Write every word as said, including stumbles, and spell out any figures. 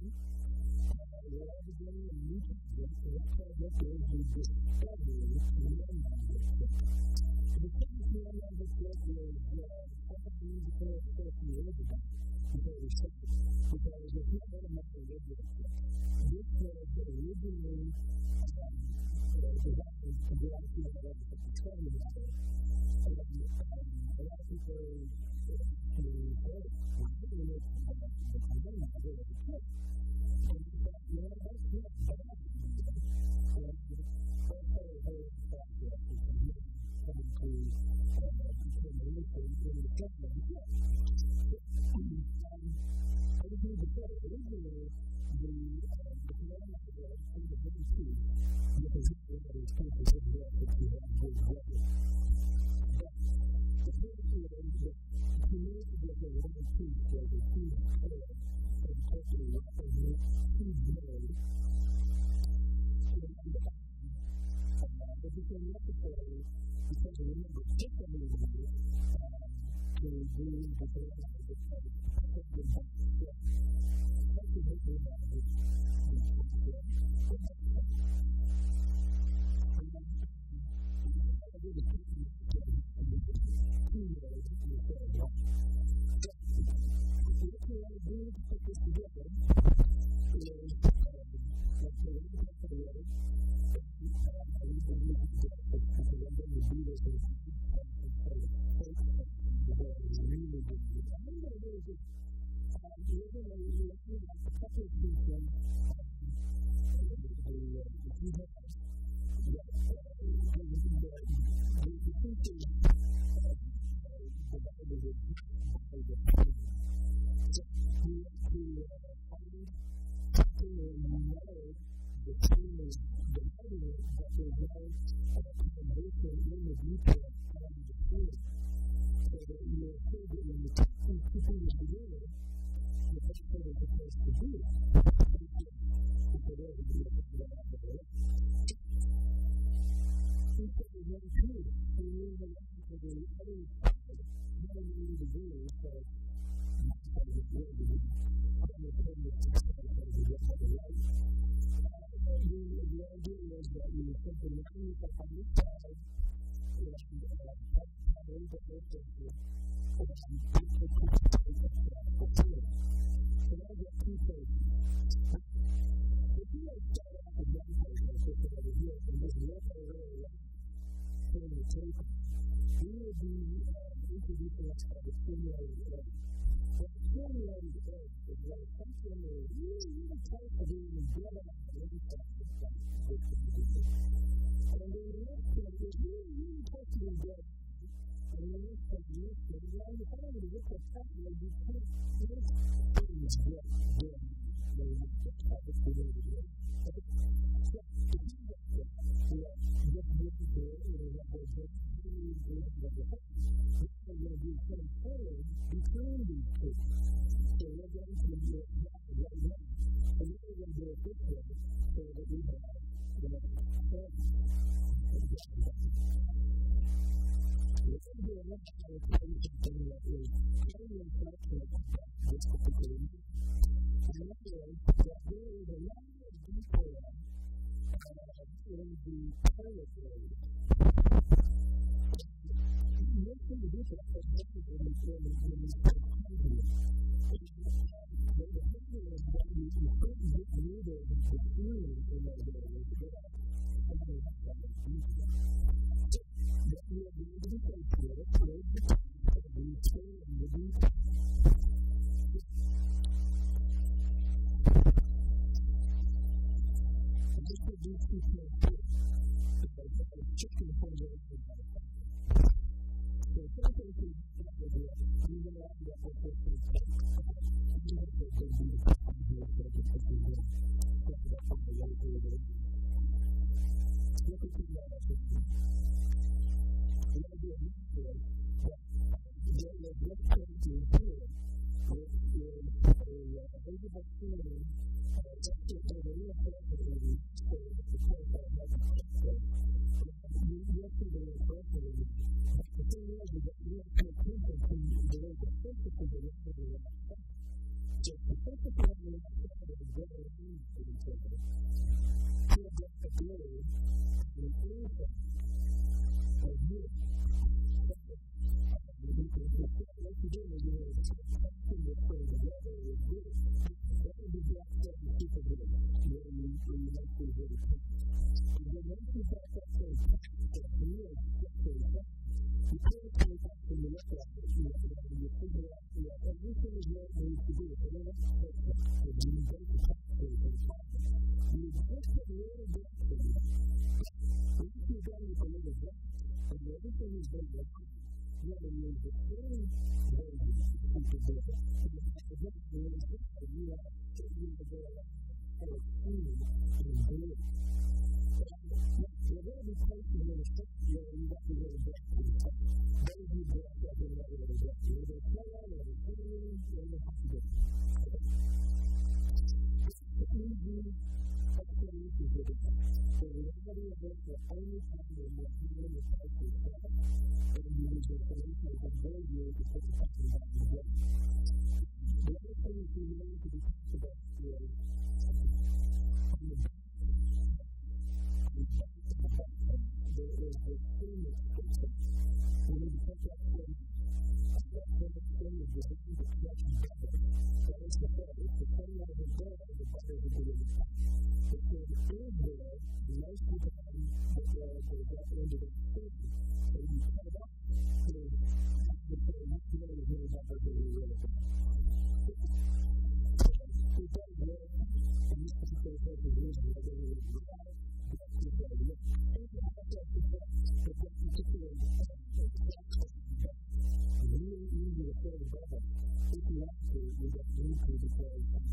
we're all beginning a new chapter, and that project is the discovery of the unmanageable book. The discovery of the unmanageable book is something we need to pay attention to about before we start, because it's not one of my religious books. This was originally designed to be able to do whatever the discovery of it. And a lot of people say, oh, why didn't you make the unmanageable as a book? And he said, you know, that's not bad. And that's how the whole process is coming to determination in the second book. I just need to say, originally, the commandment of God in the very truth, because it's one of those things that we have to have good weather. But the point here is that community with a one truth was a huge prayer and totally welcome you to know. And it became necessary because of the number of different reasons to do the prayer of the prayer. when you look at it, you know, when you figure out, you know, everything is what it needs to be. It's a little perfect. When you go to practice and practice, you just a little bit from you. Once you've done it a little bit, and everything is done right, you have to use the same way you can do it. And it's a good thing that you have to use the way for food and do it. You're going to be placing in a certain way you want to go to bed to the top. Those who dress up in that way to bed to the top. You're going to play on it, you're going to have to do it. It's easy explanations with it. The reality of it, the only time that you're doing the type of stuff, and you use your explanations and very you to put the person back in the bed. The other thing is you need to be talked about is on the back. There is a thing that's fixing. When you put that thing, that thing is designed to catch better. That is the better. It's the thing that is there as a better to do it. If there is there, most of the time, that there is that end of the thing, and you cut it off, there's the thing that's really, really better than you really think. It does work, and this particular person is usually a really, really good. Really easy to say better if you want to, you just need to because